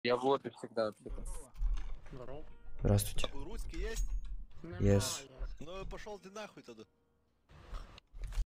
Я в лобби всегда вообще-то. Здорово. Здравствуйте. Русский есть? Yes. Ну пошел ты нахуй тогда.